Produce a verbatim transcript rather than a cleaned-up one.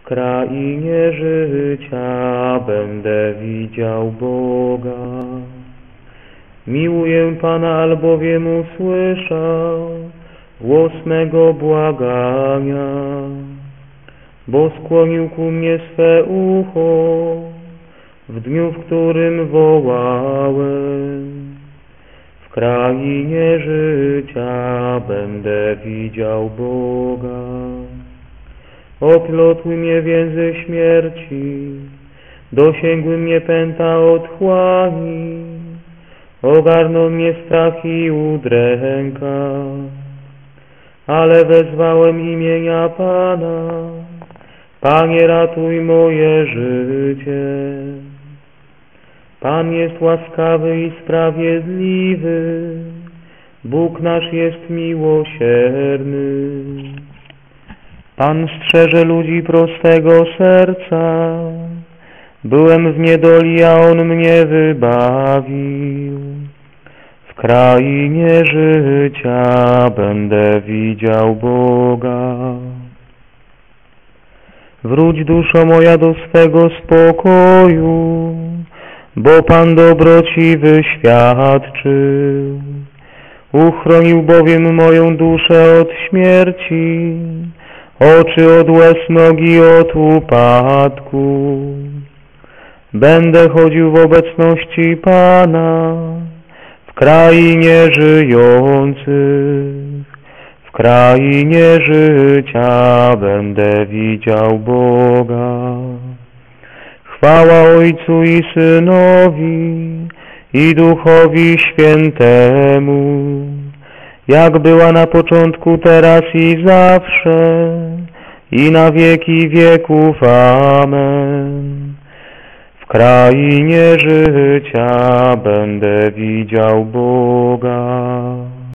krainie życia będę widział Boga. Miłuję Pana, albowiem usłyszał głos mego błagania, bo skłonił ku mnie swe ucho w dniu, w którym wołałem. W krainie życia będę widział Boga. Oplotły mnie więzy śmierci, dosięgły mnie pęta otchłani, ogarnął mnie strach i udręka, ale wezwałem imienia Pana. Panie, ratuj moje życie. Pan jest łaskawy i sprawiedliwy, Bóg nasz jest miłosierny. Pan strzeże ludzi prostego serca, byłem w niedoli, a On mnie wybawił. W krainie życia będę widział Boga. Wróć, duszo moja, do swego spokoju, bo Pan dobrociwy świadczył. Uchronił bowiem moją duszę od śmierci, oczy od łez, nogi od upadku. Będę chodził w obecności Pana, w krainie żyjących. W krainie życia będę widział Boga. Chwała Ojcu i Synowi, i Duchowi Świętemu, jak była na początku, teraz i zawsze, i na wieki wieków. Amen. W krainie życia będę widział Boga.